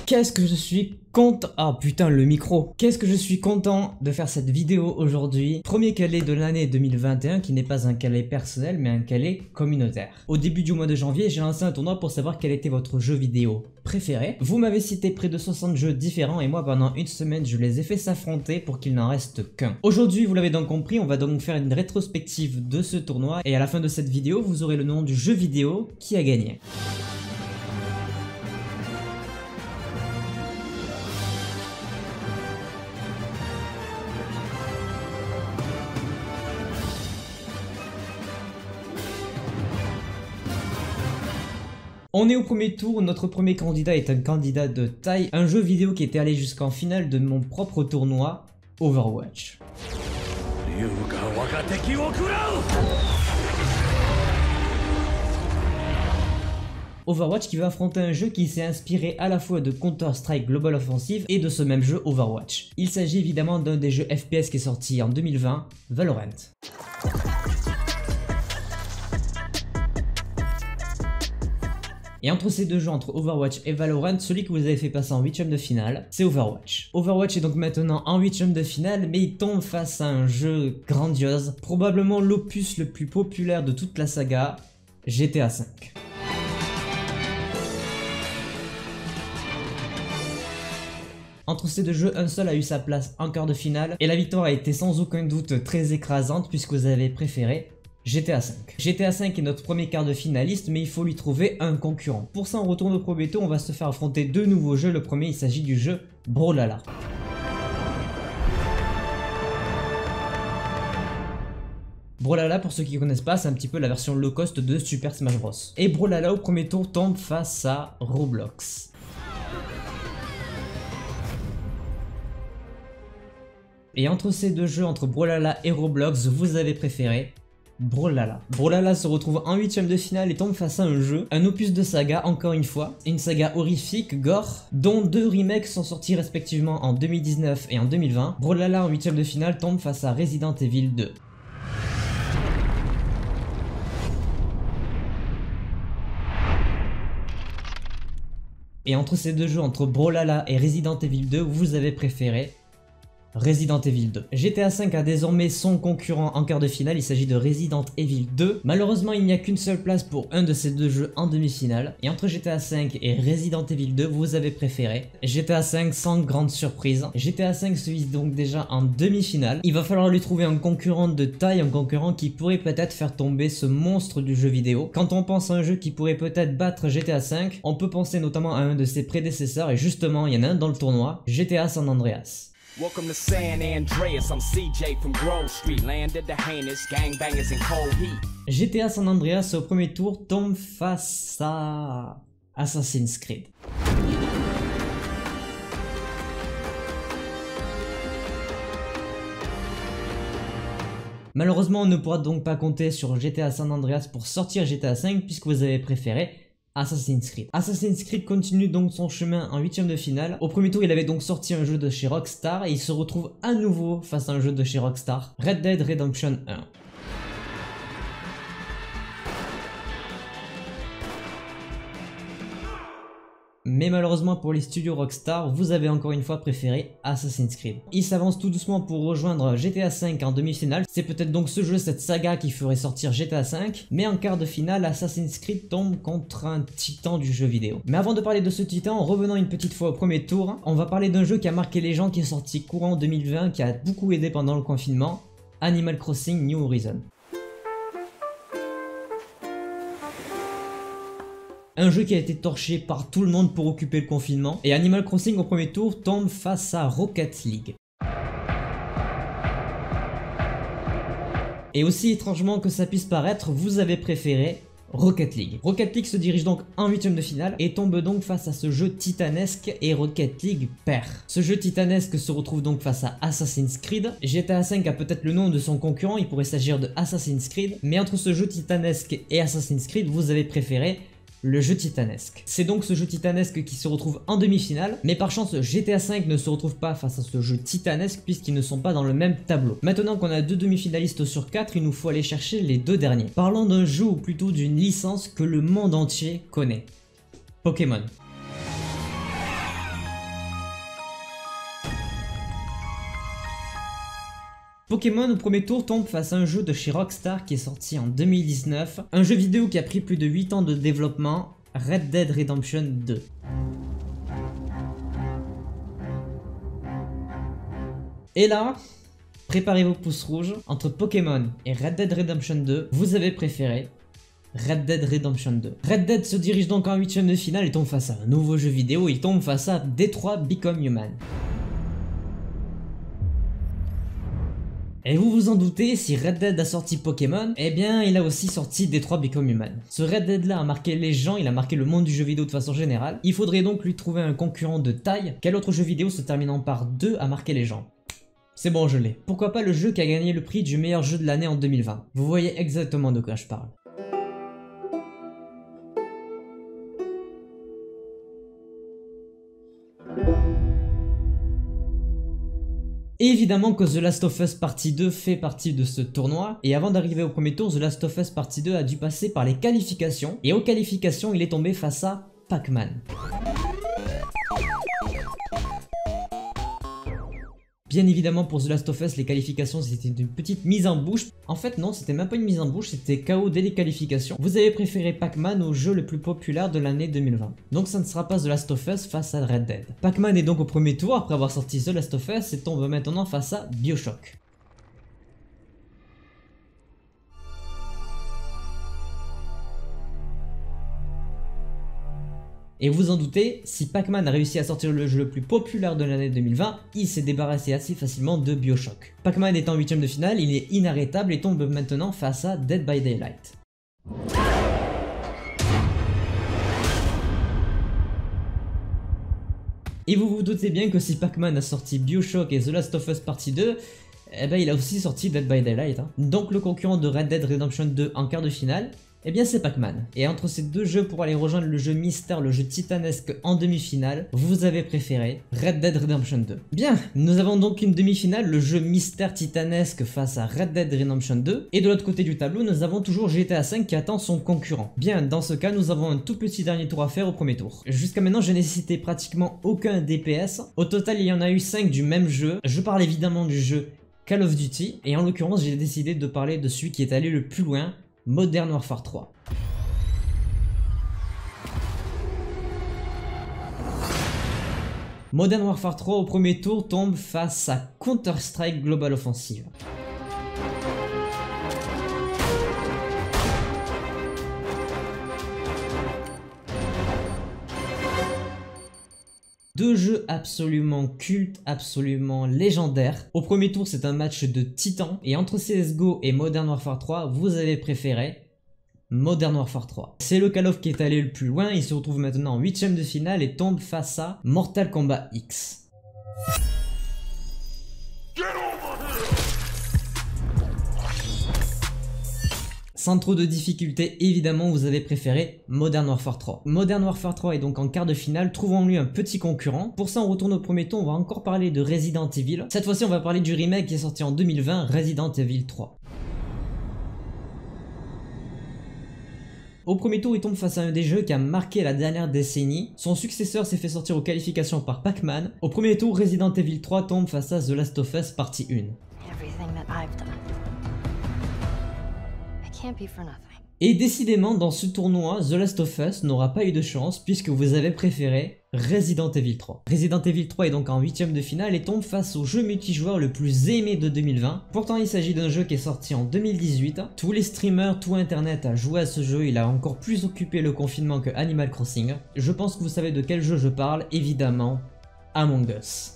Qu'est-ce que je suis content... Ah putain, le micro. Qu'est-ce que je suis content de faire cette vidéo aujourd'hui. Premier calais de l'année 2021 qui n'est pas un calais personnel mais un calais communautaire. Au début du mois de janvier, j'ai lancé un tournoi pour savoir quel était votre jeu vidéo préféré. Vous m'avez cité près de 60 jeux différents et moi pendant une semaine je les ai fait s'affronter pour qu'il n'en reste qu'un. Aujourd'hui, vous l'avez donc compris, on va donc faire une rétrospective de ce tournoi et à la fin de cette vidéo, vous aurez le nom du jeu vidéo qui a gagné. On est au premier tour, notre premier candidat est un candidat de taille, un jeu vidéo qui était allé jusqu'en finale de mon propre tournoi, Overwatch. Overwatch qui va affronter un jeu qui s'est inspiré à la fois de Counter-Strike Global Offensive et de ce même jeu Overwatch. Il s'agit évidemment d'un des jeux FPS qui est sorti en 2020, Valorant. Et entre ces deux jeux, entre Overwatch et Valorant, celui que vous avez fait passer en 8ème de finale, c'est Overwatch. Overwatch est donc maintenant en 8ème de finale, mais il tombe face à un jeu grandiose, probablement l'opus le plus populaire de toute la saga, GTA V. Entre ces deux jeux, un seul a eu sa place en quart de finale, et la victoire a été sans aucun doute très écrasante puisque vous avez préféré GTA V. GTA V est notre premier quart de finaliste, mais il faut lui trouver un concurrent. Pour ça, on retourne au premier tour, on va se faire affronter deux nouveaux jeux. Le premier, il s'agit du jeu Brawlhalla. Brawlhalla, pour ceux qui ne connaissent pas, c'est un petit peu la version low cost de Super Smash Bros. Et Brawlhalla, au premier tour, tombe face à Roblox. Et entre ces deux jeux, entre Brawlhalla et Roblox, vous avez préféré Brawlhalla. Brawlhalla se retrouve en 8ème de finale et tombe face à un jeu, un opus de saga encore une fois, une saga horrifique, gore, dont deux remakes sont sortis respectivement en 2019 et en 2020. Brawlhalla en 8ème de finale tombe face à Resident Evil 2. Et entre ces deux jeux, entre Brawlhalla et Resident Evil 2, vous avez préféré Resident Evil 2. GTA V a désormais son concurrent en quart de finale, il s'agit de Resident Evil 2. Malheureusement, il n'y a qu'une seule place pour un de ces deux jeux en demi-finale. Et entre GTA V et Resident Evil 2, vous avez préféré GTA V sans grande surprise. GTA V se vise donc déjà en demi-finale. Il va falloir lui trouver un concurrent de taille, un concurrent qui pourrait peut-être faire tomber ce monstre du jeu vidéo. Quand on pense à un jeu qui pourrait peut-être battre GTA V, on peut penser notamment à un de ses prédécesseurs, et justement, il y en a un dans le tournoi, GTA San Andreas. Welcome to San Andreas, I'm CJ from Grove Street, land of the heinous, gangbangers in cold heat. GTA San Andreas au premier tour tombe face à Assassin's Creed. Malheureusement, on ne pourra donc pas compter sur GTA San Andreas pour sortir GTA V puisque vous avez préféré Assassin's Creed. Assassin's Creed continue donc son chemin en 8ème de finale. Au premier tour, il avait donc sorti un jeu de chez Rockstar et il se retrouve à nouveau face à un jeu de chez Rockstar, Red Dead Redemption 1. Mais malheureusement pour les studios Rockstar, vous avez encore une fois préféré Assassin's Creed. Il s'avance tout doucement pour rejoindre GTA V en demi-finale. C'est peut-être donc ce jeu, cette saga qui ferait sortir GTA V. Mais en quart de finale, Assassin's Creed tombe contre un titan du jeu vidéo. Mais avant de parler de ce titan, revenons une petite fois au premier tour. On va parler d'un jeu qui a marqué les gens, qui est sorti courant 2020, qui a beaucoup aidé pendant le confinement. Animal Crossing New Horizons. Un jeu qui a été torché par tout le monde pour occuper le confinement. Et Animal Crossing au premier tour tombe face à Rocket League. Et aussi étrangement que ça puisse paraître, vous avez préféré Rocket League. Rocket League se dirige donc en 8ème de finale et tombe donc face à ce jeu titanesque et Rocket League perd. Ce jeu titanesque se retrouve donc face à Assassin's Creed. GTA V a peut-être le nom de son concurrent, il pourrait s'agir de Assassin's Creed. Mais entre ce jeu titanesque et Assassin's Creed, vous avez préféré le jeu titanesque. C'est donc ce jeu titanesque qui se retrouve en demi-finale, mais par chance GTA V ne se retrouve pas face à ce jeu titanesque puisqu'ils ne sont pas dans le même tableau. Maintenant qu'on a deux demi-finalistes sur 4, il nous faut aller chercher les deux derniers. Parlons d'un jeu ou plutôt d'une licence que le monde entier connaît. Pokémon. Pokémon au premier tour tombe face à un jeu de chez Rockstar qui est sorti en 2019, un jeu vidéo qui a pris plus de 8 ans de développement, Red Dead Redemption 2. Et là, préparez vos pouces rouges, entre Pokémon et Red Dead Redemption 2, vous avez préféré Red Dead Redemption 2. Red Dead se dirige donc en 8ème de finale et tombe face à un nouveau jeu vidéo, il tombe face à Detroit Become Human. Et vous vous en doutez, si Red Dead a sorti Pokémon, eh bien il a aussi sorti Detroit Become Human. Ce Red Dead là a marqué les gens, il a marqué le monde du jeu vidéo de façon générale. Il faudrait donc lui trouver un concurrent de taille. Quel autre jeu vidéo se terminant par 2 a marqué les gens? C'est bon, je l'ai. Pourquoi pas le jeu qui a gagné le prix du meilleur jeu de l'année en 2020? Vous voyez exactement de quoi je parle. Et évidemment que The Last of Us Partie 2 fait partie de ce tournoi, et avant d'arriver au premier tour, The Last of Us Partie 2 a dû passer par les qualifications, et aux qualifications il est tombé face à Pac-Man. Bien évidemment pour The Last of Us, les qualifications c'était une petite mise en bouche. En fait non, c'était même pas une mise en bouche, c'était KO dès les qualifications. Vous avez préféré Pac-Man au jeu le plus populaire de l'année 2020. Donc ça ne sera pas The Last of Us face à Red Dead. Pac-Man est donc au premier tour après avoir sorti The Last of Us et tombe maintenant face à BioShock. Et vous en doutez, si Pac-Man a réussi à sortir le jeu le plus populaire de l'année 2020, il s'est débarrassé assez facilement de BioShock. Pac-Man est en 8ème de finale, il est inarrêtable et tombe maintenant face à Dead by Daylight. Et vous vous doutez bien que si Pac-Man a sorti BioShock et The Last of Us Partie 2, eh ben il a aussi sorti Dead by Daylight. Donc le concurrent de Red Dead Redemption 2 en quart de finale, eh bien c'est Pac-Man. Et entre ces deux jeux pour aller rejoindre le jeu mystère, le jeu titanesque en demi-finale, vous avez préféré Red Dead Redemption 2. Bien, nous avons donc une demi-finale, le jeu mystère titanesque face à Red Dead Redemption 2. Et de l'autre côté du tableau, nous avons toujours GTA V qui attend son concurrent. Bien, dans ce cas, nous avons un tout petit dernier tour à faire au premier tour. Jusqu'à maintenant, je n'ai cité pratiquement aucun DPS. Au total, il y en a eu 5 du même jeu. Je parle évidemment du jeu Call of Duty. Et en l'occurrence, j'ai décidé de parler de celui qui est allé le plus loin, Modern Warfare 3. Modern Warfare 3 au premier tour tombe face à Counter-Strike Global Offensive. Deux jeux absolument cultes, absolument légendaires. Au premier tour, c'est un match de titans. Et entre CSGO et Modern Warfare 3, vous avez préféré Modern Warfare 3. C'est le Call of qui est allé le plus loin. Il se retrouve maintenant en 8ème de finale et tombe face à Mortal Kombat X. Sans trop de difficultés, évidemment, vous avez préféré Modern Warfare 3. Modern Warfare 3 est donc en quart de finale, trouvons-lui un petit concurrent. Pour ça, on retourne au premier tour, on va encore parler de Resident Evil. Cette fois-ci, on va parler du remake qui est sorti en 2020, Resident Evil 3. Au premier tour, il tombe face à un des jeux qui a marqué la dernière décennie. Son successeur s'est fait sortir aux qualifications par Pac-Man. Au premier tour, Resident Evil 3 tombe face à The Last of Us Partie 1. Et décidément, dans ce tournoi, The Last of Us n'aura pas eu de chance puisque vous avez préféré Resident Evil 3. Resident Evil 3 est donc en 8ème de finale et tombe face au jeu multijoueur le plus aimé de 2020. Pourtant, il s'agit d'un jeu qui est sorti en 2018. Tous les streamers, tout internet a joué à ce jeu, il a encore plus occupé le confinement que Animal Crossing. Je pense que vous savez de quel jeu je parle, évidemment, Among Us.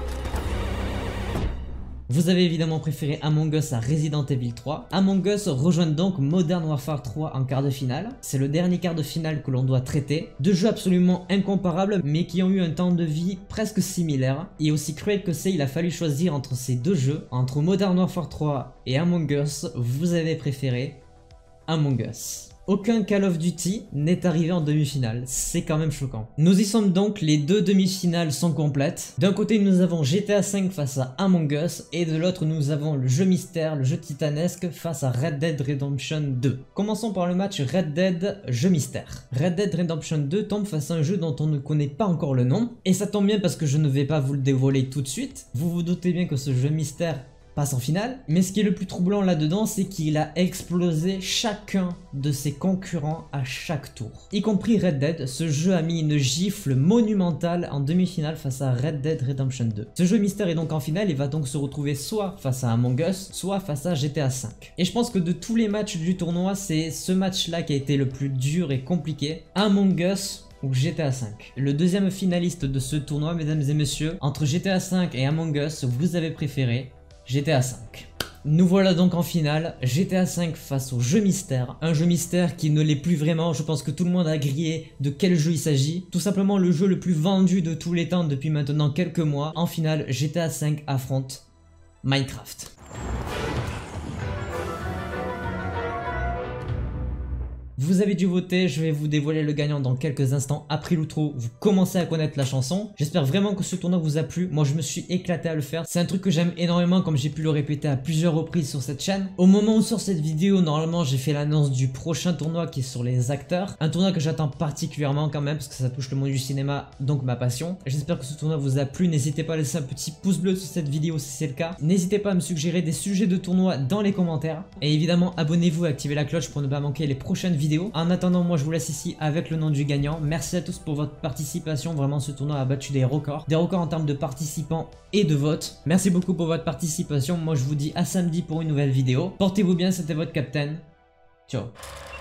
Vous avez évidemment préféré Among Us à Resident Evil 3. Among Us rejoint donc Modern Warfare 3 en quart de finale. C'est le dernier quart de finale que l'on doit traiter. Deux jeux absolument incomparables mais qui ont eu un temps de vie presque similaire. Et aussi cruel que c'est, il a fallu choisir entre ces deux jeux. Entre Modern Warfare 3 et Among Us, vous avez préféré Among Us. Aucun Call of Duty n'est arrivé en demi-finale, c'est quand même choquant. Nous y sommes donc, les deux demi-finales sont complètes. D'un côté nous avons GTA V face à Among Us et de l'autre nous avons le jeu mystère, le jeu titanesque face à Red Dead Redemption 2. Commençons par le match Red Dead jeu mystère. Red Dead Redemption 2 tombe face à un jeu dont on ne connaît pas encore le nom. Et ça tombe bien parce que je ne vais pas vous le dévoiler tout de suite. Vous vous doutez bien que ce jeu mystère passe en finale. Mais ce qui est le plus troublant là-dedans, c'est qu'il a explosé chacun de ses concurrents à chaque tour. Y compris Red Dead, ce jeu a mis une gifle monumentale en demi-finale face à Red Dead Redemption 2. Ce jeu mystère est donc en finale et va donc se retrouver soit face à Among Us, soit face à GTA V. Et je pense que de tous les matchs du tournoi, c'est ce match-là qui a été le plus dur et compliqué. Among Us ou GTA V. Le deuxième finaliste de ce tournoi, mesdames et messieurs, entre GTA V et Among Us, vous avez préféré GTA V. Nous voilà donc en finale, GTA V face au jeu mystère. Un jeu mystère qui ne l'est plus vraiment, je pense que tout le monde a grillé de quel jeu il s'agit. Tout simplement le jeu le plus vendu de tous les temps depuis maintenant quelques mois. En finale, GTA V affronte Minecraft. Vous avez dû voter, je vais vous dévoiler le gagnant dans quelques instants après l'outro, vous commencez à connaître la chanson. J'espère vraiment que ce tournoi vous a plu, moi je me suis éclaté à le faire, c'est un truc que j'aime énormément comme j'ai pu le répéter à plusieurs reprises sur cette chaîne. Au moment où sort cette vidéo, normalement j'ai fait l'annonce du prochain tournoi qui est sur les acteurs, un tournoi que j'attends particulièrement quand même parce que ça touche le monde du cinéma, donc ma passion. J'espère que ce tournoi vous a plu, n'hésitez pas à laisser un petit pouce bleu sur cette vidéo si c'est le cas. N'hésitez pas à me suggérer des sujets de tournoi dans les commentaires et évidemment abonnez-vous et activez la cloche pour ne pas manquer les prochaines vidéos. En attendant, moi je vous laisse ici avec le nom du gagnant. Merci à tous pour votre participation. Vraiment, ce tournoi a battu des records en termes de participants et de votes. Merci beaucoup pour votre participation. Moi je vous dis à samedi pour une nouvelle vidéo. Portez-vous bien, c'était votre Captain. Ciao.